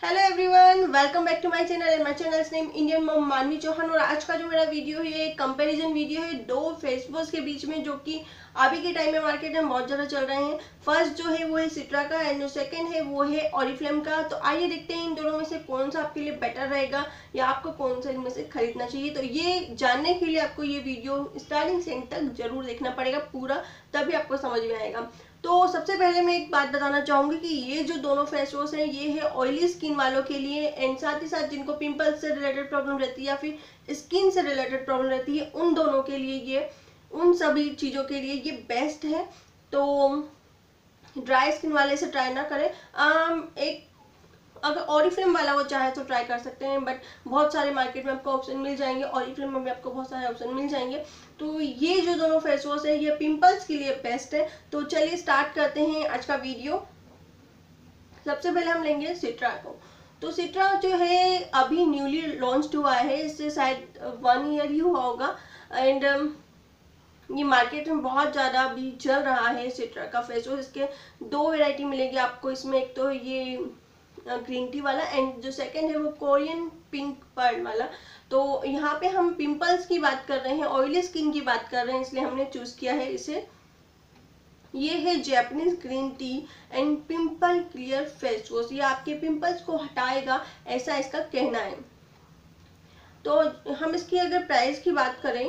Hello everyone, welcome back to my channel and my channel name Indian mom Manvi Chauhan. और आज का जो मेरा वीडियो है ये कंपैरिजन वीडियो है दो फेस वॉश के बीच में, जो कि अभी के टाइम में मार्केट में बहुत ज़्यादा चल रहे हैं। फर्स्ट जो है वो है सिट्रा का एंड जो सेकंड है वो है ऑरिफ्लेम का। तो आइए देखते हैं इन दोनों में से कौन सा आपके लिए बेटर रहेगा या आपको कौन सा इनमें से खरीदना चाहिए। तो ये जानने के लिए आपको ये वीडियो स्टार्टिंग से एंड तक जरूर देखना पड़ेगा पूरा, तभी आपको समझ में आएगा। तो सबसे पहले मैं एक बात बताना चाहूंगी कि ये जो दोनों फेस वॉश हैं ये है ऑयली स्किन वालों के लिए एंड साथ ही साथ जिनको पिंपल्स से रिलेटेड प्रॉब्लम रहती है या फिर स्किन से रिलेटेड प्रॉब्लम रहती है उन दोनों के लिए ये, उन सभी चीज़ों के लिए ये बेस्ट है। तो ड्राई स्किन वाले से ट्राई ना करें। एक अगर ऑरिफ्लेम वाला वो चाहे तो ट्राई कर सकते हैं, बट बहुत सारे मार्केट में आपको ऑप्शन मिल जाएंगे, ऑरिफ्लेम में भी आपको बहुत सारे ऑप्शन मिल जाएंगे। तो ये जो दोनों फेस वॉश है ये पिंपल्स के लिए बेस्ट है। तो चलिए स्टार्ट करते हैं आज का वीडियो। सबसे पहले हम लेंगे सिट्रा को। तो सिट्रा जो है अभी न्यूली लॉन्च हुआ है, इससे शायद 1 ईयर ही हुआ होगा एंड ये मार्केट में बहुत ज़्यादा अभी चल रहा है सिट्रा का फेस वॉश। इसके दो वेराइटी मिलेगी आपको इसमें, एक तो ये ग्रीन टी वाला एंड जो सेकंड है वो कोरियन पिंक पर्ल वाला। तो यहाँ पे हम पिंपल्स की बात कर रहे हैं, ऑयली स्किन की बात कर रहे हैं, इसलिए हमने चूज किया है इसे। ये है Japanese green tea and pimple clear face wash. ये आपके पिंपल्स को हटाएगा, ऐसा इसका कहना है। तो हम इसकी अगर प्राइस की बात करें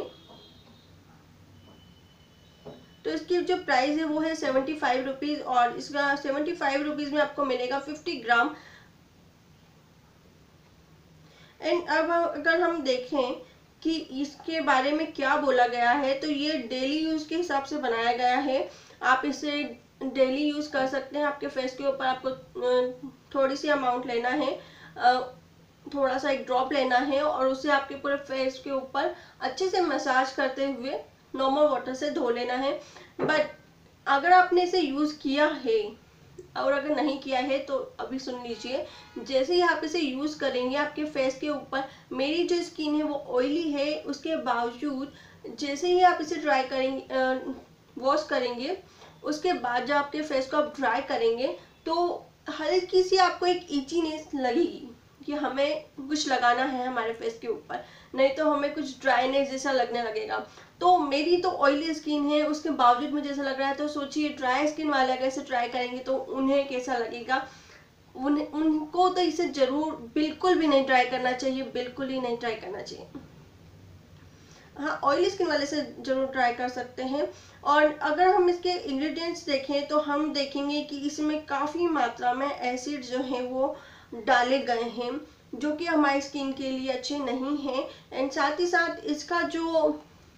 तो इसकी जो प्राइस है वो है 75 रुपीज़ और इसका 75 रुपीज़ में आपको मिलेगा 50 ग्राम। एंड अब अगर हम देखें कि इसके बारे में क्या बोला गया है, तो ये डेली यूज़ के हिसाब से बनाया गया है। आप इसे डेली यूज़ कर सकते हैं। आपके फेस के ऊपर आपको थोड़ी सी अमाउंट लेना है, थोड़ा सा एक ड्रॉप लेना है और उसे आपके पूरे फेस के ऊपर अच्छे से मसाज करते हुए नॉर्मल वाटर से धो लेना है। बट अगर आपने इसे यूज़ किया है और अगर नहीं किया है तो अभी सुन लीजिए। जैसे ही आप इसे यूज़ करेंगे आपके फेस के ऊपर, मेरी जो स्किन है वो ऑयली है, उसके बावजूद जैसे ही आप इसे ड्राई करेंगे, वॉश करेंगे, उसके बाद जब आपके फेस को आप ड्राई करेंगे तो हल्की सी आपको एक इचीनेस लगेगी कि हमें कुछ लगाना है हमारे फेस के ऊपर, नहीं तो हमें कुछ ड्राइनेस जैसा लगने लगेगा। तो मेरी तो ऑयली स्किन है, उसके बावजूद मुझे ऐसा लग रहा है। तो सोचिए ड्राई स्किन वाले अगर इसे ट्राई करेंगे तो उन्हें कैसा लगेगा। उनको तो इसे जरूर बिल्कुल भी नहीं ट्राई करना चाहिए, बिल्कुल ही नहीं ट्राई करना चाहिए। हाँ, ऑयली स्किन वाले से जरूर ट्राई कर सकते हैं। और अगर हम इसके इंग्रेडिएंट्स देखें तो हम देखेंगे कि इसमें काफ़ी मात्रा में एसिड जो है वो डाले गए हैं, जो कि हमारी स्किन के लिए अच्छे नहीं हैं। एंड साथ ही साथ इसका जो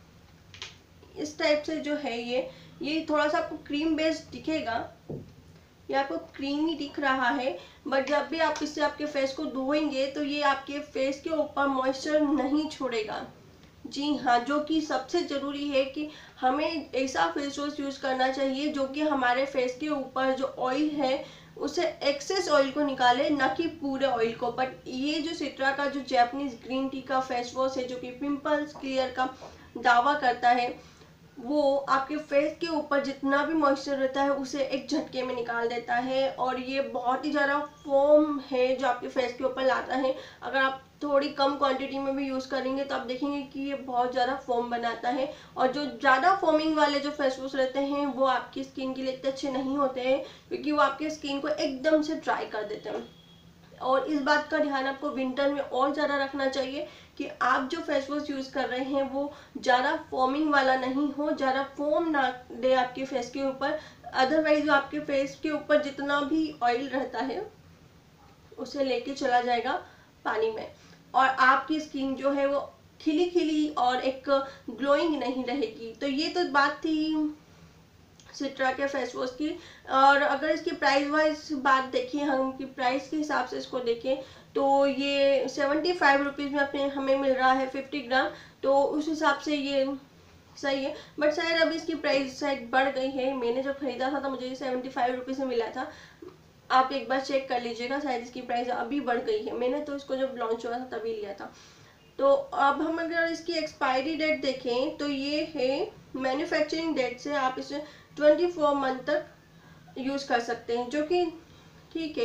इस टाइप से जो है ये थोड़ा सा आपको क्रीम बेस्ड दिखेगा, ये आपको क्रीमी दिख रहा है, बट जब भी आप इससे आपके फेस को धोएंगे तो ये आपके फेस के ऊपर मॉइस्चर नहीं छोड़ेगा। जी हाँ, जो कि सबसे ज़रूरी है कि हमें ऐसा फेस वॉश यूज़ करना चाहिए जो कि हमारे फेस के ऊपर जो ऑयल है उसे एक्सेस ऑयल को निकाले, ना कि पूरे ऑयल को। बट ये जो सिट्रा का जो जैपनीज ग्रीन टी का फेस वॉश है जो कि पिंपल्स क्लियर का दावा करता है, वो आपके फेस के ऊपर जितना भी मॉइस्चर रहता है उसे एक झटके में निकाल देता है। और ये बहुत ही ज़्यादा फोम है जो आपके फेस के ऊपर लाता है। अगर आप थोड़ी कम क्वांटिटी में भी यूज़ करेंगे तो आप देखेंगे कि ये बहुत ज़्यादा फोम बनाता है। और जो ज़्यादा फोमिंग वाले जो फेस वॉश रहते हैं वो आपकी स्किन के लिए इतने अच्छे नहीं होते हैं, क्योंकि वो आपकी स्किन को एकदम से ड्राई कर देते हैं। और इस बात का ध्यान आपको विंटर में और ज़्यादा रखना चाहिए कि आप जो फेस वॉश यूज़ कर रहे हैं वो ज़्यादा फोमिंग वाला नहीं हो, ज़्यादा फोम ना दे आपके फेस के ऊपर। अदरवाइज आपके फेस के ऊपर जितना भी ऑयल रहता है उसे लेके चला जाएगा पानी में, और आपकी स्किन जो है वो खिली खिली और एक ग्लोइंग नहीं रहेगी। तो ये तो बात थी सिट्रा के फेस वॉश की। और अगर इसकी प्राइस वाइज बात देखें, हम की प्राइस के हिसाब से इसको देखें तो ये 75 रुपीज़ में अपने हमें मिल रहा है 50 ग्राम। तो उस हिसाब से ये सही है। बट शायद अभी इसकी प्राइस शायद बढ़ गई है। मैंने जब खरीदा था तो मुझे ये 75 रुपीज़ में मिला था। आप एक बार चेक कर लीजिएगा, शायद इसकी प्राइस अभी बढ़ गई है। मैंने तो इसको जब लॉन्च हुआ था तभी लिया था। तो अब हम अगर इसकी एक्सपायरी डेट देखें तो ये है मैन्युफैक्चरिंग डेट से आप इसे 24 मंथ तक यूज़ कर सकते हैं, जो कि ठीक है।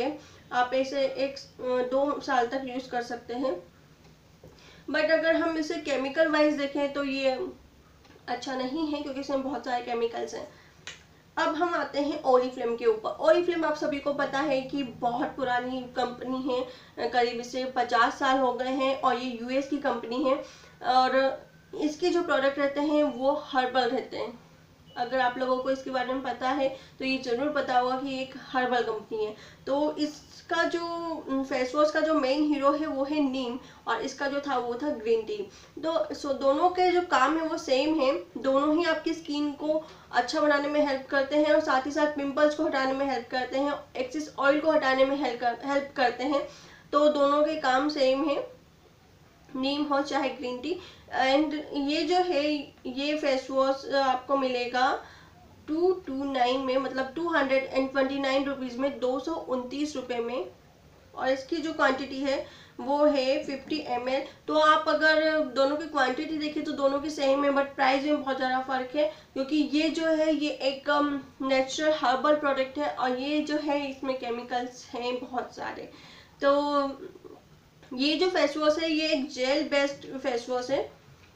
आप इसे 2 साल तक यूज़ कर सकते हैं। बट अगर हम इसे केमिकल वाइज देखें तो ये अच्छा नहीं है, क्योंकि इसमें बहुत सारे केमिकल्स हैं। अब हम आते हैं ओरिफ्लेम के ऊपर। ओरिफ्लेम आप सभी को पता है कि बहुत पुरानी कंपनी है, करीब इसे 50 साल हो गए हैं, और ये यूएस की कंपनी है, और इसके जो प्रोडक्ट रहते हैं वो हर्बल रहते हैं। अगर आप लोगों को इसके बारे में पता है तो ये जरूर पता होगा कि एक हर्बल कंपनी है। तो इसका जो फेस वॉश का जो मेन हीरो है वो है नीम, और इसका जो था वो था ग्रीन टी। तो दोनों के जो काम है वो सेम है, दोनों ही आपकी स्किन को अच्छा बनाने में हेल्प करते हैं, और साथ ही साथ पिंपल्स को हटाने में हेल्प करते हैं, एक्सेस ऑयल को हटाने में हेल्प करते हैं। तो दोनों के काम सेम है, नीम हो चाहे ग्रीन टी। एंड ये जो है ये फेस वॉश आपको मिलेगा 229 में, मतलब 229 रुपीज़ में, 229 रुपये में। और इसकी जो क्वांटिटी है वो है 50 ml। तो आप अगर दोनों की क्वांटिटी देखें तो दोनों की सेम है, बट प्राइस में बहुत ज़्यादा फर्क है, क्योंकि ये जो है ये एक नेचुरल हर्बल प्रोडक्ट है, और ये जो है इसमें केमिकल्स हैं बहुत सारे। तो ये जो फेस वॉश है ये एक जेल बेस्ड फेस वॉश है,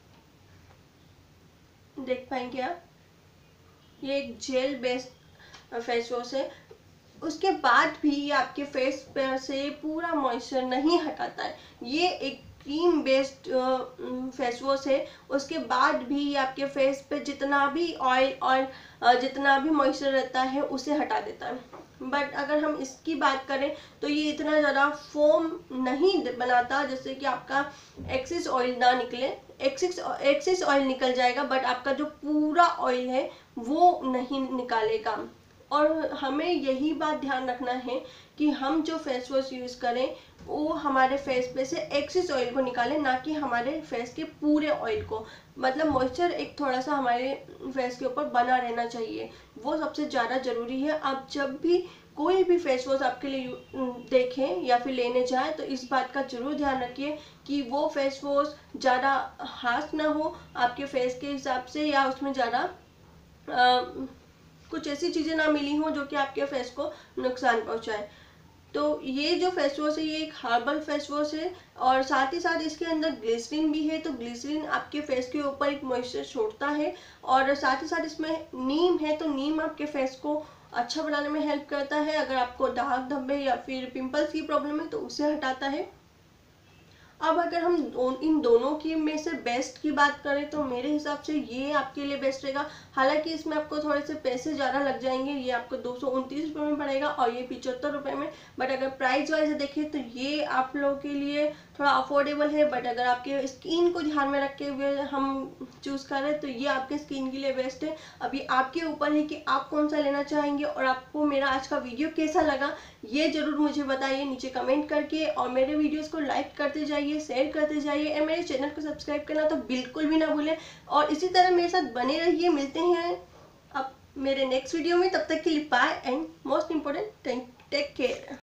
देख पाएंगे आप, ये एक जेल बेस्ड फेस वॉश है। उसके बाद भी ये आपके फेस पर से पूरा मॉइस्चर नहीं हटाता है। ये एक क्रीम बेस्ड फेस वॉश है, उसके बाद भी ये आपके फेस पे जितना भी ऑयल और जितना भी मॉइस्चर रहता है उसे हटा देता है। बट अगर हम इसकी बात करें तो ये इतना ज़्यादा फोम नहीं बनाता, जैसे कि आपका एक्सेस ऑयल ना निकले। एक्सेस ऑयल निकल जाएगा, बट आपका जो पूरा ऑयल है वो नहीं निकालेगा। और हमें यही बात ध्यान रखना है कि हम जो फेस वॉश यूज़ करें वो हमारे फेस पे से एक्सेस ऑयल को निकालें, ना कि हमारे फेस के पूरे ऑयल को। मतलब मॉइस्चर एक थोड़ा सा हमारे फेस के ऊपर बना रहना चाहिए, वो सबसे ज़्यादा ज़रूरी है। आप जब भी कोई भी फेस वॉश आपके लिए देखें या फिर लेने जाएं तो इस बात का जरूर ध्यान रखिए कि वो फेस वॉश ज़्यादा हार्श ना हो आपके फेस के हिसाब से, या उसमें ज़्यादा कुछ ऐसी चीज़ें ना मिली हों जो कि आपके फेस को नुकसान पहुंचाए। तो ये जो फेस वॉश है ये एक हर्बल फेस वॉश है, और साथ ही साथ इसके अंदर ग्लिसरीन भी है। तो ग्लिसरीन आपके फेस के ऊपर एक मॉइस्चर छोड़ता है, और साथ ही साथ इसमें नीम है, तो नीम आपके फेस को अच्छा बनाने में हेल्प करता है। अगर आपको दाग धब्बे या फिर पिंपल्स की प्रॉब्लम है तो उसे हटाता है। अब अगर हम इन दोनों की में से बेस्ट की बात करें तो मेरे हिसाब से ये आपके लिए बेस्ट रहेगा। हालांकि इसमें आपको थोड़े से पैसे ज़्यादा लग जाएंगे, ये आपको 229 रुपये में पड़ेगा और ये 75 रुपये में। बट अगर प्राइस वाइज देखें तो ये आप लोगों के लिए थोड़ा अफोर्डेबल है। बट अगर आपके स्किन को ध्यान में रखते हुए हम चूज़ करें तो ये आपके स्किन के लिए बेस्ट है। अभी आपके ऊपर है कि आप कौन सा लेना चाहेंगे। और आपको मेरा आज का वीडियो कैसा लगा ये ज़रूर मुझे बताइए नीचे कमेंट करके, और मेरे वीडियोस को लाइक करते जाइए, शेयर करते जाइए, और मेरे चैनल को सब्सक्राइब करना तो बिल्कुल भी ना भूलें। और इसी तरह मेरे साथ बने रहिए। मिलते हैं अब मेरे नेक्स्ट वीडियो में, तब तक के लिए bye and most important take care.